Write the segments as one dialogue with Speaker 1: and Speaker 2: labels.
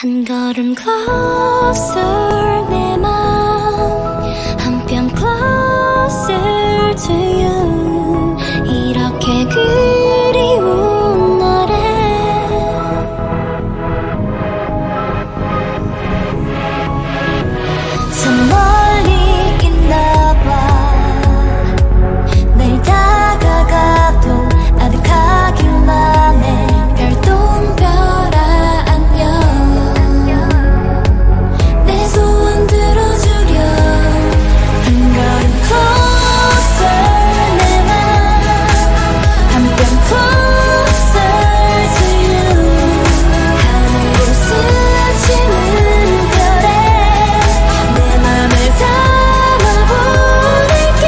Speaker 1: 한 걸음 closer 내 맘 한 뼘 closer to you 이렇게 그리운 너를 저 멀리 있나 봐 늘 다가가도 아득하기만 해 별똥별아 안녕 내 소원 들어주렴 한 걸음 closer 내 맘 한 뼘 closer to you 하늘로 스치는 별에 내 맘을 담아버릴게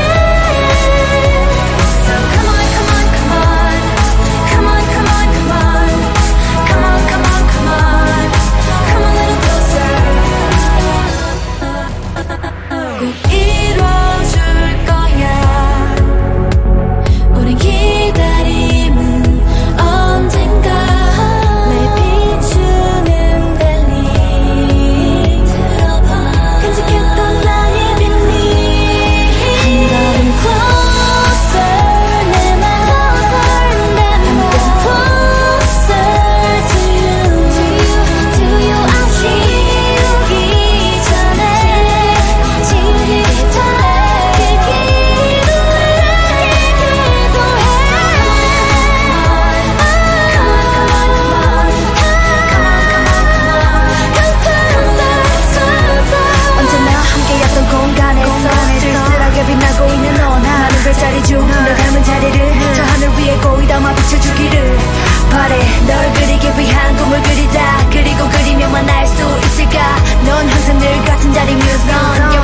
Speaker 1: So come on, come on, come on Come on, come on, come on Come on, come on, come on Come a little closer 꼭 이뤄줄 거야 우리 기다림은 언젠가 날 비추는 달리 들어봐 간직했던 나의 비밀 한 걸음 closer 내 맘 한 뼘 closer to you To you I 키우기 전에 진리를 닿게 기도해 언제나 함께였던 공간에서 쓸쓸하게 빛나고 있는 넌 하늘 별자리 중 너 닮은 자리를 저 하늘 위에 고이 담아 비춰주기를 바래 널 그리기 위한 꿈을 그리자 그리고 그리며만 알 수 있을까 넌 항상 늘 같은 자리 뮤선